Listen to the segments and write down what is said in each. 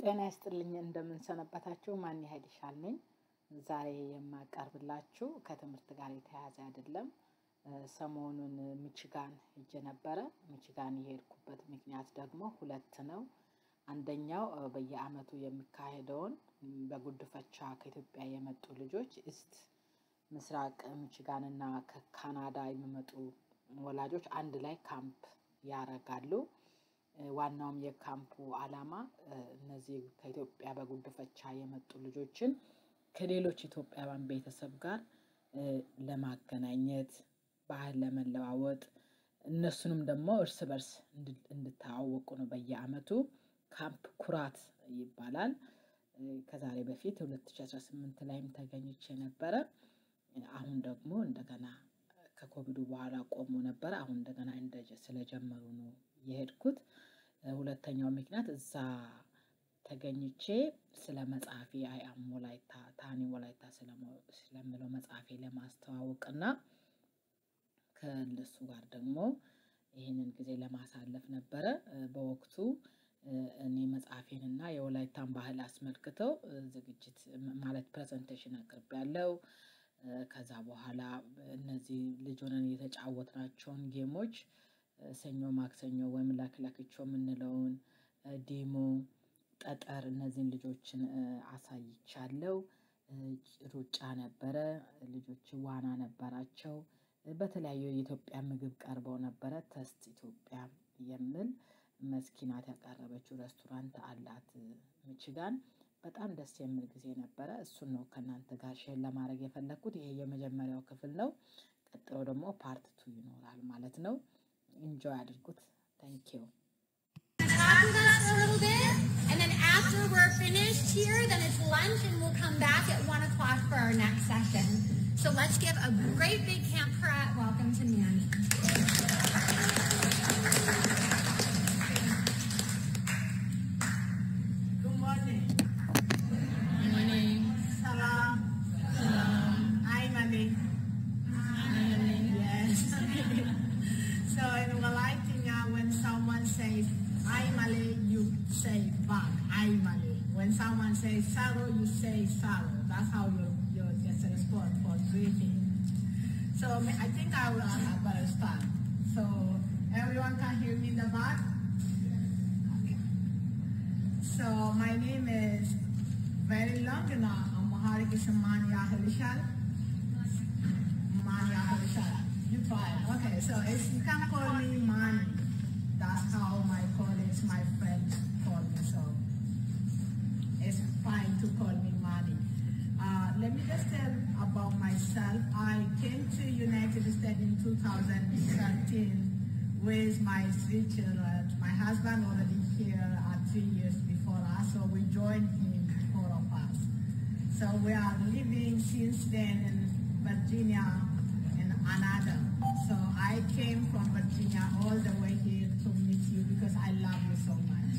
ጤና ይስጥልኝ እንደምን ሰነበታችሁ ማን ይሄድሻል ነኝ ዛሬ የማቀርብላችሁ ከትምህርት ጋር የተያያዘ አይደለም ሰሞኑን ሚቺጋን ሄጄ ነበር ሚቺጋን የሄድኩበት ምክንያት ደግሞ ሁለት ነው አንደኛው በየአመቱ የሚካሄደውን በጉድፈቻ ከኢትዮጵያ የመጡ ልጆች ኢስት ምስራቅ ሚቺጋን እና ከካናዳ የሚመጡ ወላጆች አንድ ላይ ካምፕ ያረጋሉ ዋናውም የካምፑ ዓላማ እነዚህ ከኢትዮጵያ በጉድፈቻ የመጡ ልጆችን ከሌሎች ኢትዮጵያውያን ቤተሰብ ጋር ለማገናኘት ባህል ለመለዋወጥ እነሱንም ደግሞ እርስ በርስ እንድታዋወቁ ነው በየአመቱ ካምፕ ኩራት ይባላል ከዛሬ በፊት 2018 ላይም ተገኝቼ ነበር አሁን ደግሞ እንደገና ከኮቪዱ በኋላ ቆሞ ነበር አሁን እንደገና ስለጀመሩ ነው የሄድኩት ሁለተኛው ምክንያት እዛ ተገኝቼ ስለ መጻፊ አይ አም ወላይታ ታኒ ወላይታ ስለምለው መጻፊ ለማስተዋወቅና ከነሱ ጋር ደግሞ ይሄንን ጊዜ ለማሳለፍ ነበር በወቅቱ እኔ መጻፊንና የወላይታን ባህል አስመልክተው ዝግጅት ማለት ፕሬዘንቴሽን አቅርቤያለሁ ከዛ በኋላ እነዚህ ልጆችን የተጫወትናቸውን ጌሞች ሰኞ ማክሰኞ ወይም ላክላክቾ ምንለውን ዲሞ ጠጠር እነዚህን ልጆችን አሳይቻለሁ ሩጫ ነበር ልጆች ዋና ነበራቸው በተለያዩ የኢትዮጵያ ምግብ ቀርበው ነበር ተስት ኢትዮጵያ የሚል መስኪናት ያቀረበችው ሬስቶራንት አላት ሚቺጋን በጣም ደስ የሚል ጊዜ ነበር እሱ ነው ከናንተ ጋር ሼር ለማድረግ የፈለኩት ይሄ የመጀመሪያው ክፍል ነው ቀጥሎ ደግሞ ፓርት 2 ይኖራል ማለት ነው enjoy አድርጉት thank you a little bit and then after we're finished here then it's lunch and we'll come back at 1 o'clock for our next session so let's give a great big Kamp Kurat welcome to Manny good morning salam hi Manny yes so in Malaita when someone says I Malay you say back I Malay when someone says salo you say salo that's how you just respond for greeting so I think I better start so everyone can hear me in the back okay. So my name is very long now Amharic is Mania Helishal you fine okay so you can call me Mani that's how my colleagues my friends call me so it's fine to call me Mani let me just tell about myself I came to United States in 2013 with my 3 children my husband already here 3 years before us so we joined him 4 of us so we are living since then in Virginia another so I came from Virginia all the way here to meet you because I love you so much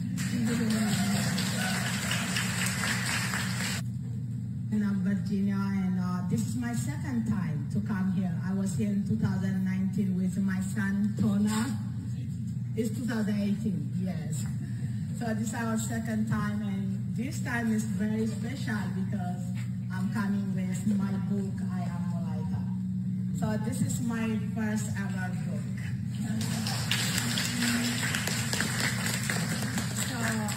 in Virginia and this is my second time to come here I was here in 2019 with my son Tona it's 2018 yes so this is our second time and this time is very special because I'm coming with my book I Am So this is my first ever book. So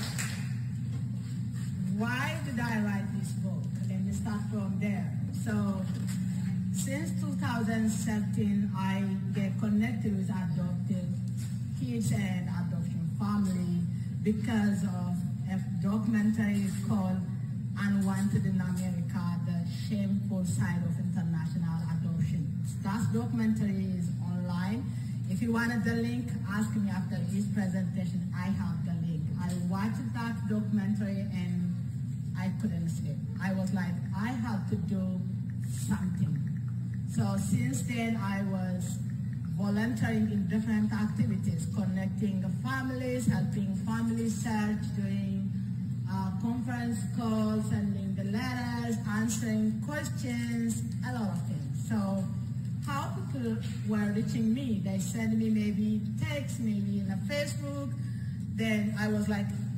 why did I write this book? Let me start from there. So since 2017, I get connected with adoptive kids and adoption family because of a documentary called Unwanted in America, the shameful side of international adoption. That documentary is online. If you wanted the link, ask me after this presentation. I have the link. I watched that documentary and I couldn't sleep. I was like, I have to do something. So since then, I was volunteering in different activities, connecting families, helping families search, doing conference calls, sending the letters, answering questions, a lot of things. So how people were reaching me, they send me maybe text, maybe in a Facebook. Then I was like,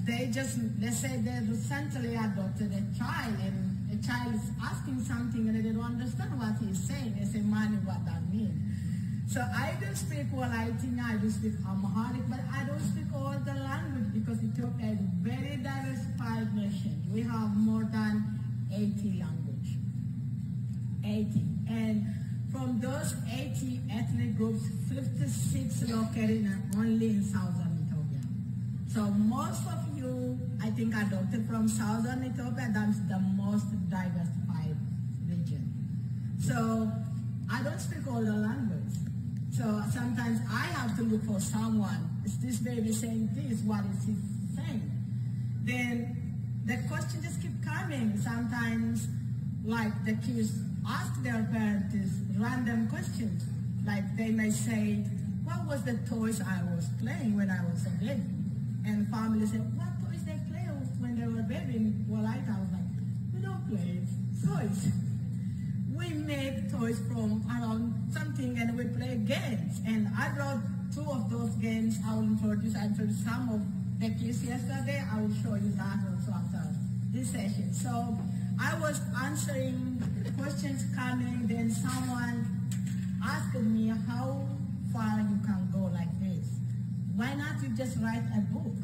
let's say they recently adopted a child, and a child is asking something and they don't understand what he's saying. They say, "Mani, what that means?" So I do speak Walaitina, I do speak Amharic, but I don't speak all the language because Ethiopia is a very diversified nation. We have more than 80 languages. 80. And from those 80 ethnic groups, 56 located only in southern Ethiopia. So most of you, I think, adopted from southern Ethiopia. That's the most diversified region. So I don't speak all the language. So sometimes I have to look for someone. Is this baby saying this? What is he saying? Then the question just keep coming. Sometimes, like, the kids ask their parents random questions. Like, they may say, "What was the toys I was playing when I was a baby?" And family say, "What toys they play when they were baby?" Well, I was like, "We don't play toys. We make toys from around something and we play games." And I brought 2 of those games. I will introduce some of the kids yesterday. I will show you that also after this session. So I was answering questions coming, then someone asked me how far you can go like this. Why not you just write a book?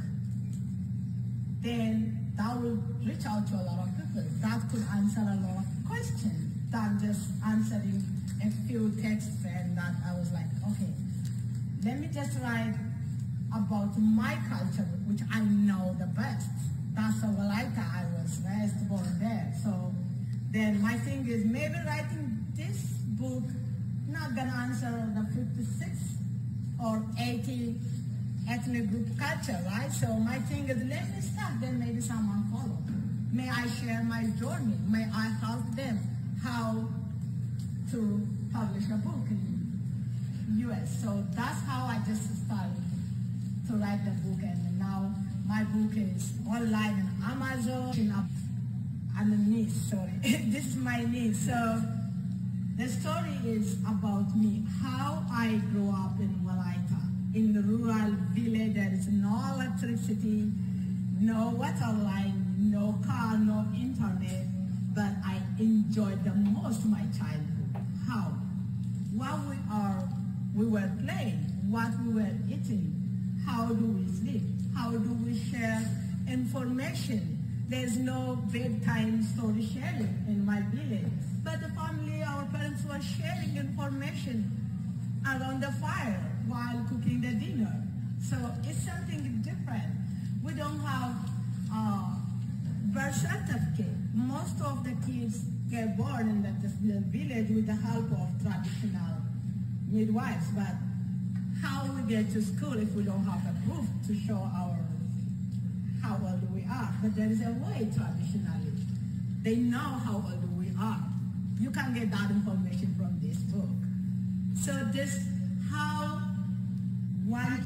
Then that will reach out to a lot of people. That could answer a lot of questions than just answering a few texts. And that I was like, okay, let me just write about my culture, which I know the best. That's a Walaita. I was raised born there. So then my thing is maybe writing this book not gonna answer the 56 or 80 ethnic group culture, right? So my thing is let me start, then maybe someone follow. May I share my journey? May I help them how to publish a book in US? So that's how I just started to write the book, and now my book is online on Amazon. I'm a niece, sorry. This is my niece. So the story is about me, how I grew up in Walaita, in the rural village. There is no electricity, no water line, no car, no internet, but I enjoyed the most my childhood. How? What we were playing, what we were eating, how do we sleep, how do we share information. There's no bedtime story sharing in my village, but the family, our parents were sharing information around the fire while cooking the dinner. So it's something different. We don't have birth certificate. Most of the kids get born in the village with the help of traditional midwives, but how we get to school if we don't have a proof to show how old we are? But there is a way traditionally. They know how old we are. You can get that information from this book. So this how one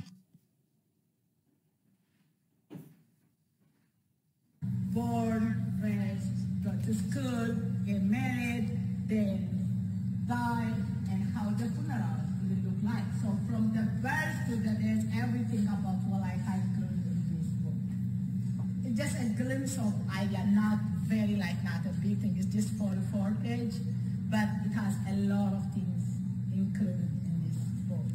born, raised, go to school, get married, then die, and how the funeral will look like. So from the birth to the death, everything about what I have included in this book. It's just a glimpse of idea, not a big thing. It's just 44 page, but it has a lot of things included in this book.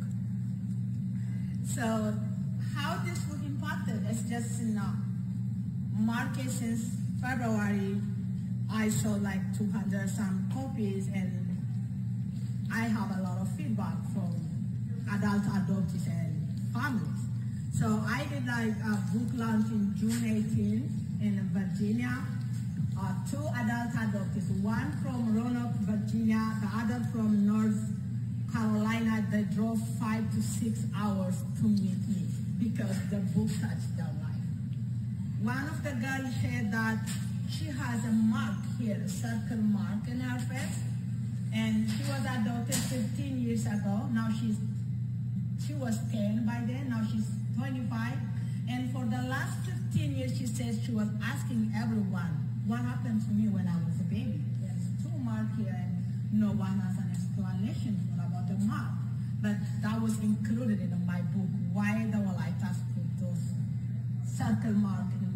So how this book impacted, it's just market since February. I sold like 200 some copies, and I have a lot of feedback from adult adoptees and families. So I did like a book launch in June 18th in Virginia. 2 adult adoptees, one from Roanoke, Virginia, the other from North Carolina. They drove 5 to 6 hours to meet me because the book touched their life. One of the girls said that she has a mark here, a circle mark in her face, and she was adopted 15 years ago. Now she was 10 by then, now she's 25. And for the last 15 years, she says she was asking everyone, what happened to me when I was a baby? There's 2 marks here, and no one has an explanation about the mark. But that was included in my book, why the Walaitas put those circle marks in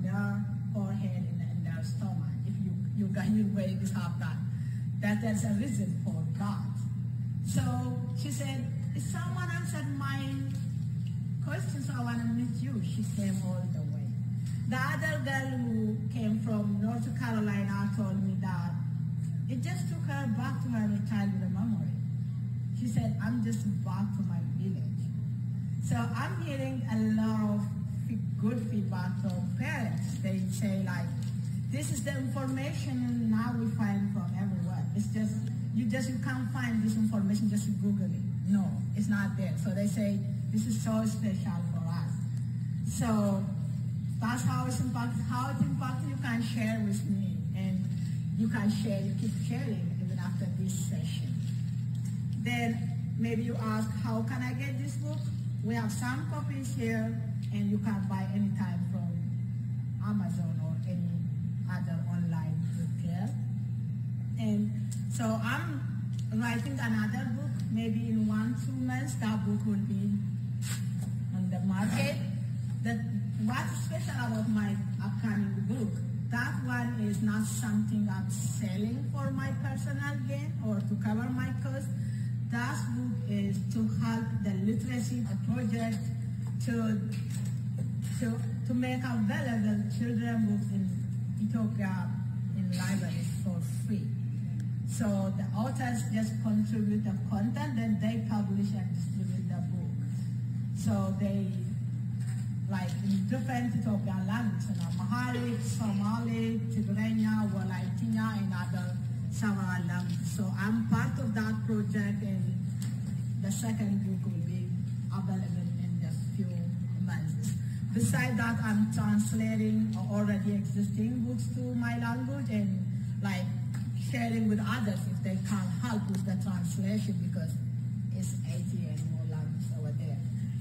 their forehead and their stomach. If you gain weight, you have that. There's a reason for that. So she said, if someone answered my question, so I want to meet you. She came all the way. The other girl who came from North Carolina told me that it just took her back to her childhood memory. She said, I'm just back to my village. So I'm hearing a lot of good feedback from parents. They say like, this is the information now we find from everywhere. It's just, you can't find this information just Google it. No, it's not there. So they say, this is so special for us. So that's how it's impacted. How it impacted, you can share with me. And you can share, you keep sharing even after this session. Then maybe you ask, how can I get this book? We have some copies here, and you can buy anytime from Amazon or any other online book. And so I'm writing another book. Maybe in 1-2 months, that book will be on the market. What's special about my upcoming book? That one is not something I'm selling for my personal gain or to cover my costs. That book is to help the literacy project to make available children books in Ethiopia in libraries for free. So the authors just contribute the content, then they publish and distribute the book. So they, like in different Ethiopian languages, Amharic, Somali, Tigrinya, Walaitinya, and other several languages. So I'm part of that project, and the second book will be available in just few months. Besides that, I'm translating already existing books to my language and like sharing with others if they can't help with the translation because it's 80 and more languages over there.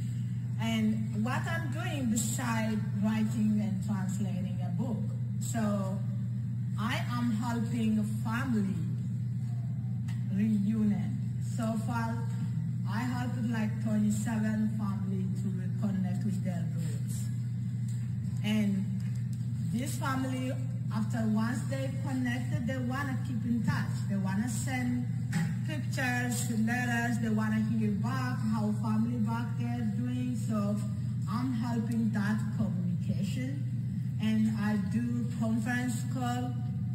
And what I'm doing besides writing and translating a book, so I am helping a family reunion. So far, I helped like 27 families to reconnect with their roots. And this family, after once they connected, they want to keep in touch. They want to send pictures, letters, they want to hear back how family back there doing. So I'm helping that communication. And I do conference call.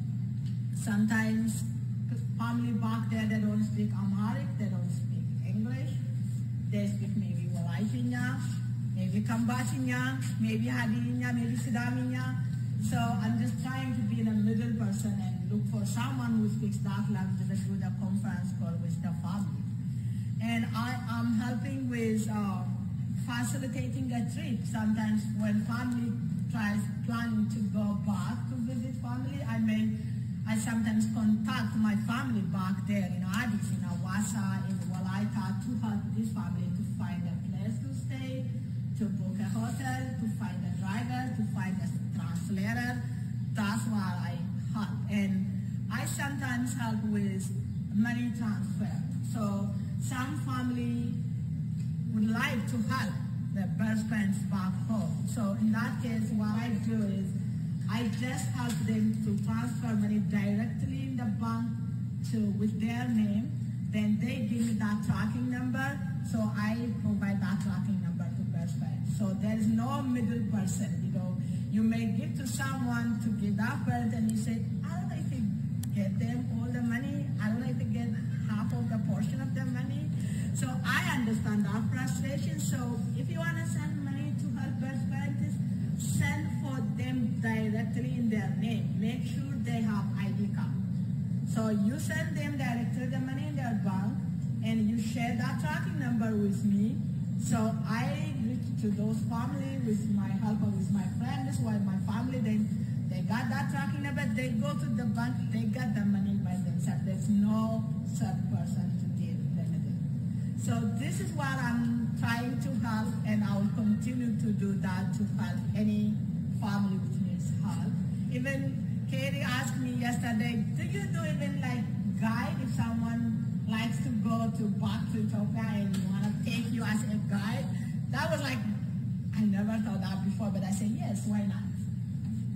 Sometimes family back there, they don't speak Amharic, they don't speak English. They speak maybe Walaitinya, maybe Kambatinya, maybe Hadinya, maybe Sidaminya. So I'm just trying to be in a middle person and look for someone who speaks that language to do the conference call with the family. And I'm helping with facilitating a trip. Sometimes when family tries planning to go back to visit family, I sometimes contact my family back there in Addis, in Awasa, in Walaita, to help this family to find a place to stay, to book a hotel, to find a driver, to find a translator. That's why I help. And I sometimes help with money transfer. So some family would like to help their birth parents back home. So in that case, what I do is I just help them to transfer money directly in the bank with their name. Then they give me that tracking number, so I provide that tracking number to birth parents. So there is no middle person. You may give to someone to give that parent, and you say, I don't know if you get them all the money. I don't know if you get half of the portion of the money. So I understand that frustration. So if you want to send money to help birth parents, send for them directly in their name. Make sure they have ID card. So you send them directly the money in their bank, and you share that tracking number with me. So I reach to those families with my help or with my friends, while my family, they got that tracking number, they go to the bank, they get the money by themselves. There's no third person to deal with them. So this is what I'm trying to help, and I'll continue to do that to help any family which needs help. Even Katie asked me yesterday, do you do even like guide if someone likes to go back to Ethiopia and want to take you as a guide? That was like, I never thought that before, but I said, yes, why not?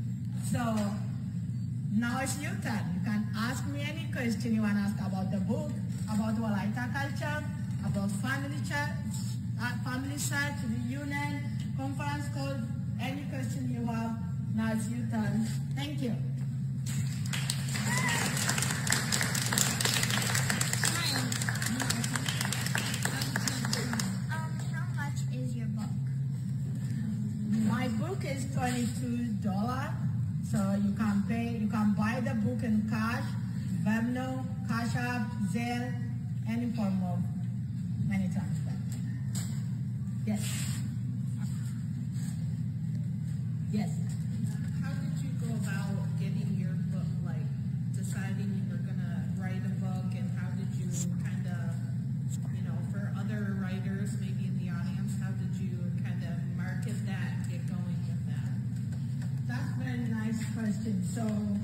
So now it's your turn. You can ask me any question you want to ask about the book, about Walaita culture, about family search, reunion, conference call, any question you have. Now it's your turn. Thank you. How much is your book? My book is $22. So you can buy the book in cash, Venmo, Cash App, Zelle, any form of money transfer. Yes. Yes. How did you go about getting your book, like deciding you were going to write a book, and how did you kind of, for other writers maybe in the audience, how did you kind of market that, get going with that? That's a very nice question. So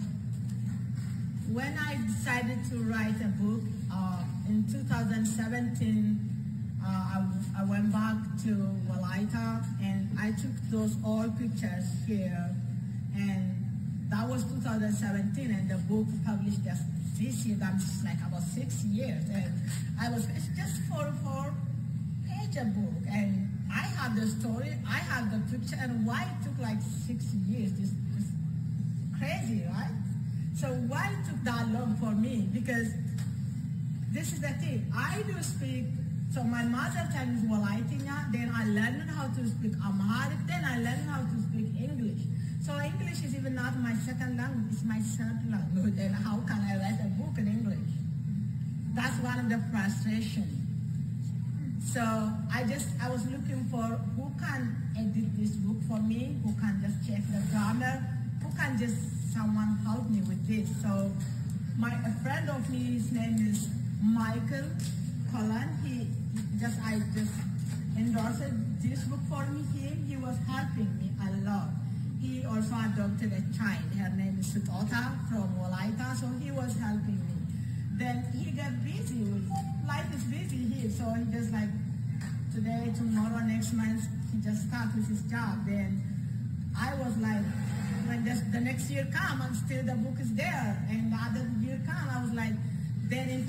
when I decided to write a book in 2017, I went back to Walaita and I took those old pictures here, and that was 2017, and the book published just this year. That's like about 6 years, and it's just 4-page book, and I have the story, I have the picture, and why it took like 6 years? This crazy, right? So why it took that long for me? Because this is the thing, I do speak. So my mother tongue is Walaitinya, then I learned how to speak Amharic, then I learned how to speak English. So English is even not my second language, it's my third language, and how can I write a book in English? That's one of the frustrations. So I was looking for who can edit this book for me, who can just check the grammar, who can someone help me with this. So a friend of me, his name is Michael Cullen, I just endorsed this book for me. He was helping me a lot. He also adopted a child. Her name is Sutota from Walaita, so he was helping me. Then he got busy life is busy here, so he just like today, tomorrow, next month, he just started with his job. Then I was like, when the next year come, and still the book is there, and the other year come, I was like, then in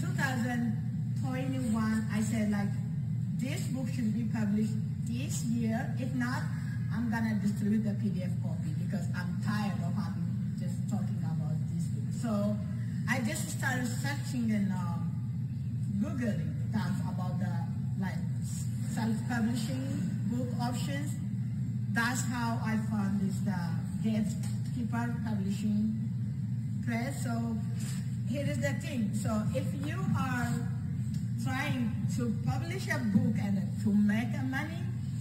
2021, I said like, this book should be published this year. If not, I'm gonna distribute the PDF copy because I'm tired of just talking about this book. So I just started searching and Googling stuff about the self-publishing book options. That's how I found this Gatekeeper Publishing Press. So here is the thing. So if you are trying to publish a book and to make money,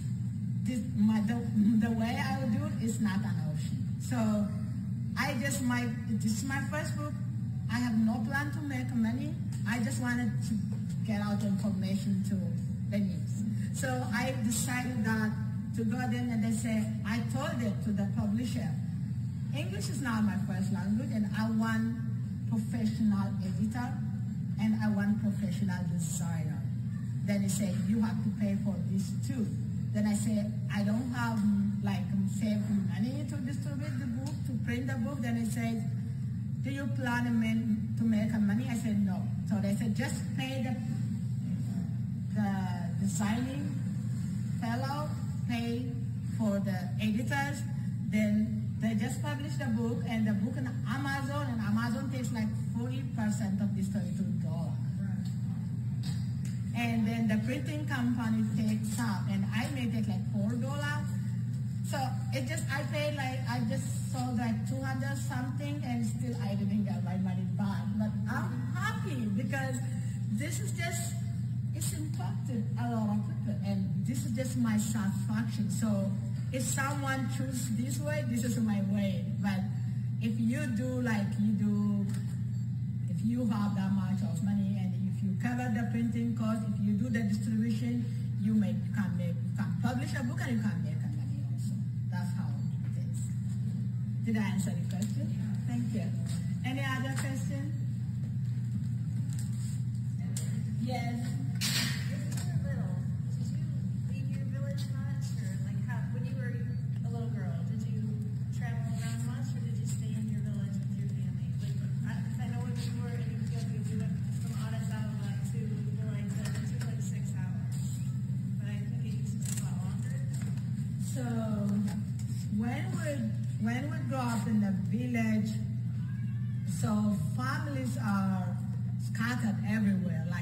the way I would do it is not an option. So this is my first book. I have no plan to make money. I just wanted to get out information to the news. So I decided that to go there, and I told it to the publisher, English is not my first language, and I want professional editor, and I want professional designer. Then he said, you have to pay for this too. Then I said, I don't have save money to distribute the book, to print the book. Then he said, do you plan to make money? I said, no. So they said, just pay the designing fellow, pay for the editors, then they just publish the book, and the book on Amazon, and Amazon takes like 40% of this $32. And then the printing company takes up, and I may take like $4. So I just sold like 200 something, and still I didn't get my money back. But I'm happy because this is it's impacted a lot of people, and this is just my satisfaction. So if someone chooses this way, this is my way. But if you do if you have that much of money, and if you cover the printing cost, if you do the distribution, you can publish a book, and you can make money also. That's how it is. Did I answer the question? Thank you. Any other question? Yes. When you were little, did you leave your village much, or when you were a little girl, did you travel around much, or did you stay in So when we grow up in the village, so families are scattered everywhere. Like